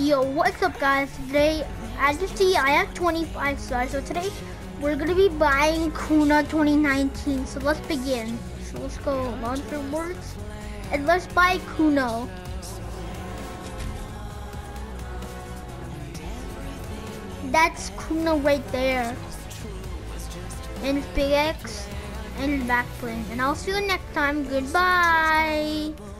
Yo, what's up guys? Today, as you see, I have 25 stars. So today, we're gonna be buying kuno2019. So let's begin. So let's go launcher words, and let's buy Kuno. That's Kuno right there. And it's big X and back bling. And I'll see you next time. Goodbye.